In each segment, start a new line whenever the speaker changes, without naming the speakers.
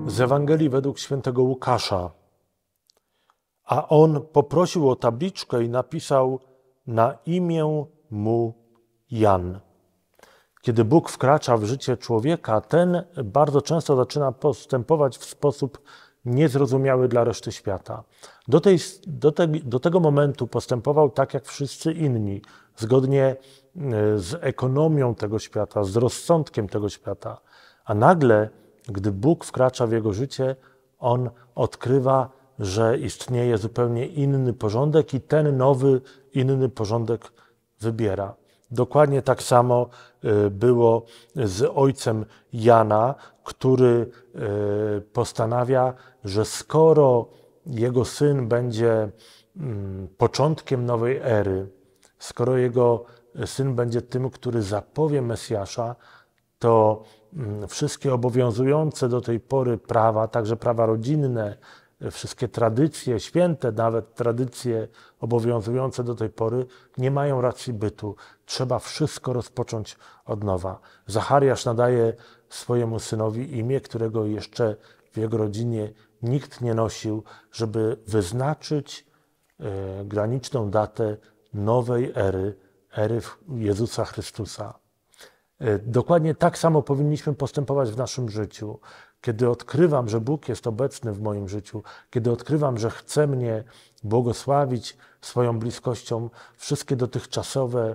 z Ewangelii według świętego Łukasza. A on poprosił o tabliczkę i napisał na imię mu Jan. Kiedy Bóg wkracza w życie człowieka, ten bardzo często zaczyna postępować w sposób niezrozumiały dla reszty świata. Do tego momentu postępował tak jak wszyscy inni, zgodnie z ekonomią tego świata, z rozsądkiem tego świata. A nagle, gdy Bóg wkracza w jego życie, on odkrywa, że istnieje zupełnie inny porządek i ten nowy, inny porządek wybiera. Dokładnie tak samo było z ojcem Jana, który postanawia, że skoro jego syn będzie początkiem nowej ery, skoro jego syn będzie tym, który zapowie Mesjasza, to wszystkie obowiązujące do tej pory prawa, także prawa rodzinne, wszystkie tradycje, święte nawet tradycje obowiązujące do tej pory nie mają racji bytu. Trzeba wszystko rozpocząć od nowa. Zachariasz nadaje swojemu synowi imię, którego jeszcze w jego rodzinie nikt nie nosił, żeby wyznaczyć graniczną datę nowej ery Jezusa Chrystusa. Dokładnie tak samo powinniśmy postępować w naszym życiu. Kiedy odkrywam, że Bóg jest obecny w moim życiu, kiedy odkrywam, że chce mnie błogosławić swoją bliskością, wszystkie dotychczasowe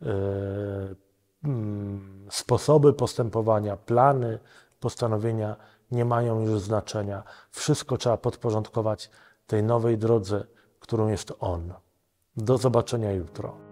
sposoby postępowania, plany, postanowienia nie mają już znaczenia. Wszystko trzeba podporządkować tej nowej drodze, którą jest On. Do zobaczenia jutro.